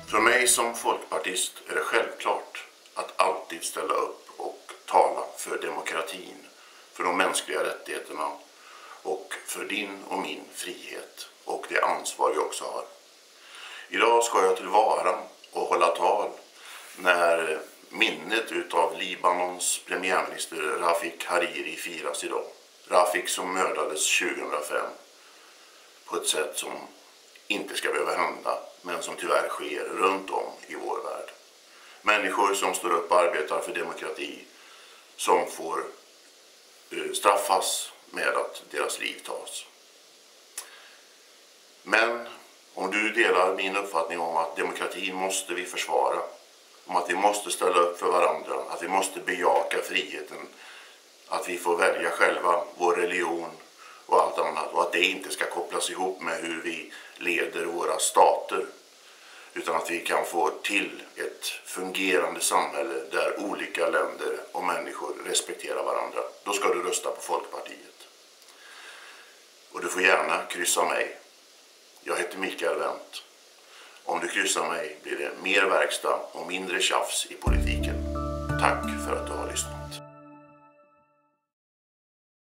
För mig som folkpartist är det självklart att alltid ställa upp och tala för demokratin, för de mänskliga rättigheterna och för din och min frihet och det ansvar vi också har. Idag ska jag till Vara och hålla tal när minnet utav Libanons premiärminister Rafik Hariri firas idag. Rafik som mördades 2005 på ett sätt som inte ska behöva hända, men som tyvärr sker runt om i vår värld. Människor som står upp och arbetar för demokrati som får straffas med att deras liv tas. Men om du delar min uppfattning om att demokratin måste vi försvara, om att vi måste ställa upp för varandra, att vi måste bejaka friheten, att vi får välja själva vår religion och allt annat, och att det inte ska kopplas ihop med hur vi leder våra stater, utan att vi kan få till ett fungerande samhälle där olika länder och människor respekterar varandra. Då ska du rösta på Folkpartiet. Och du får gärna kryssa mig. Jag heter Mikael Wendt. Om du kryssar mig blir det mer verkstad och mindre tjafs i politiken. Tack för att du har lyssnat.